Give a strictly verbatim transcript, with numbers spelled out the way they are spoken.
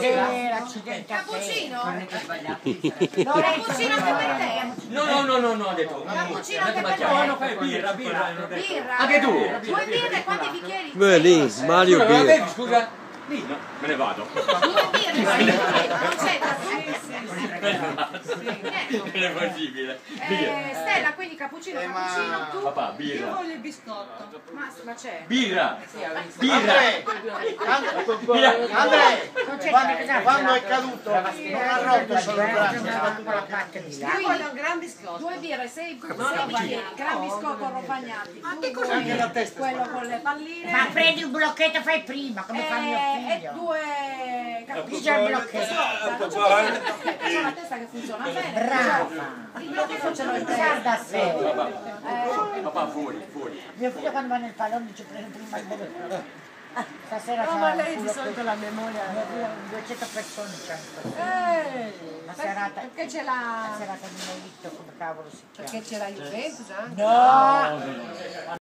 buonasera, accidenti a te. Cappuccino? Cappuccino anche per te? No, no, no, no, no, ha detto. Cappuccino anche per te? No, fai birra, birra. Birra? Anche tu? Due birre, quanti bicchieri? Beh, lì, Mario Scusa, Birra. bevi, scusa? Lì, no, me ne vado. Due birre, sì, non c'è da Non è possibile. Eh, Stella, quindi cappuccino, cappuccino, tu? Papà, birra. Io voglio il biscotto. Ma, ma c'è? Birra. Birra. Andrea, quando, quando è caduto non ha rotto solo il braccio, è battuto la parte di là. Io voglio un gran biscotto. Due birre, sei sei gran biscotto rovagnati. Ma che cosa Anche la testa. Quello con le palline. Ma prendi un blocchetto, fai prima, come fa mio E figlio. due Dice il blocchetto. c'è la testa che funziona bene. Brava. Il blocchetto ce l'ho in Guarda testa. sé. Papà, fuori, fuori. Mio figlio quando va nel pallone dice prende prima il blocchetto. Stasera No, c'è ma un lei di culo solito che- la memoria. mio figlio, duecento persone c'è. Eh, La serata, perché c'è la la... serata di Melitto, come cavolo si chiama? Perché c'è la Juventus anche? No!